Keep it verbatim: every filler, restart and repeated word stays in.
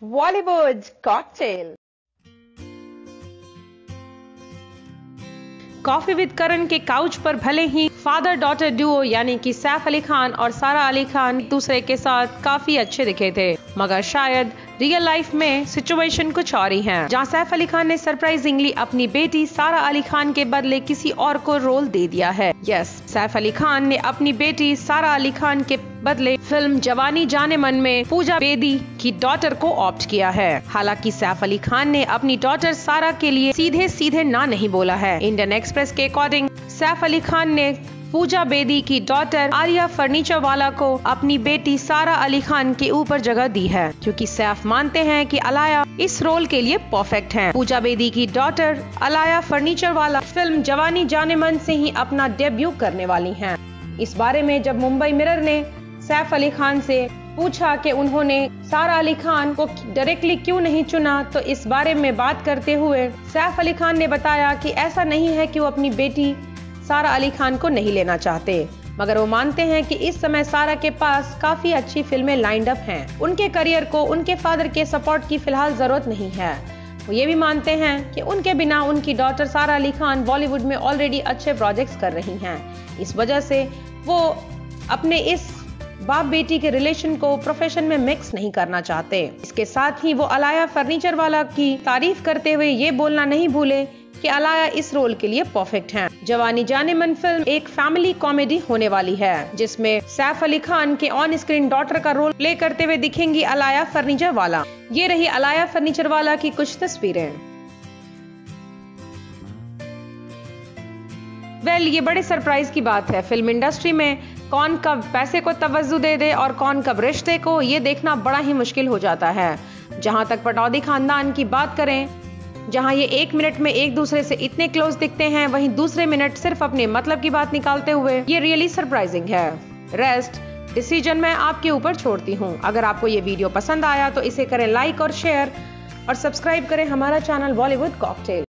Bollywood cocktail. Coffee with Karan के couch पर भले ही फादर डॉटर डुओ यानी कि सैफ अली खान और सारा अली खान दूसरे के साथ काफी अच्छे दिखे थे, मगर शायद रियल लाइफ में सिचुएशन कुछ और ही है, जहां सैफ अली खान ने सरप्राइजिंगली अपनी बेटी सारा अली खान के बदले किसी और को रोल दे दिया है। यस, सैफ अली खान ने अपनी बेटी सारा अली खान के बदले फिल्म जवानी जाने मन में पूजा बेदी की डॉटर को ऑप्ट किया है। हालांकि सैफ अली खान ने अपनी डॉटर सारा के लिए सीधे सीधे ना नहीं बोला है। इंडियन एक्सप्रेस के अकॉर्डिंग सैफ अली खान ने पूजा बेदी की डॉटर आर्या फर्नीचर वाला को अपनी बेटी सारा अली खान के ऊपर जगह दी है, क्योंकि सैफ मानते हैं कि अलाया इस रोल के लिए परफेक्ट हैं। पूजा बेदी की daughter Alaya Furniturewala film Jawaani जाने मन से ही अपना डेब्यू करने वाली हैं। इस बारे में जब मुंबई मिरर ने सैफ अली खान से पूछा कि उन्होंने सारा अली खान को डायरेक्टली क्यों नहीं चुना, तो इस बारे में बात करते हुए सैफ अली खान ने बताया कि ऐसा नहीं है कि वो अपनी बेटी सारा अली खान को नहीं लेना चाहते, मगर वो मानते हैं कि इस समय सारा के पास काफी अच्छी फिल्में लाइंड अप हैं। उनके करियर को उनके फादर के सपोर्ट की फिलहाल जरूरत नहीं है। वो ये भी मानते हैं कि उनके बिना उनकी डॉटर सारा अली खान बॉलीवुड में ऑलरेडी अच्छे प्रोजेक्ट्स कर रही हैं। इस वजह से वो अपने इस बाप बेटी के रिलेशन को प्रोफेशन में मिक्स नहीं करना चाहते। इसके साथ ही वो अलाया फर्नीचर वाला की तारीफ करते हुए ये बोलना नहीं भूले कि अलाया इस रोल के लिए परफेक्ट हैं। जवानी जाने मन फिल्म एक फैमिली कॉमेडी होने वाली है, जिसमें सैफ अली खान के ऑन स्क्रीन डॉटर का रोल प्ले करते हुए दिखेंगी अलाया फर्नीचर वाला। ये रही अलाया फर्नीचर वाला की कुछ तस्वीरें। वेल well, ये बड़े सरप्राइज की बात है। फिल्म इंडस्ट्री में कौन कब पैसे को तवज्जो दे दे और कौन कब रिश्ते को, ये देखना बड़ा ही मुश्किल हो जाता है। जहां तक पटौदी खानदान की बात करें, जहां ये एक मिनट में एक दूसरे से इतने क्लोज दिखते हैं, वहीं दूसरे मिनट सिर्फ अपने मतलब की बात निकालते हुए, ये रियली सरप्राइजिंग है। रेस्ट डिसीजन मैं आपके ऊपर छोड़ती हूँ। अगर आपको ये वीडियो पसंद आया तो इसे करें लाइक और शेयर, और सब्सक्राइब करें हमारा चैनल बॉलीवुड कॉकटेल।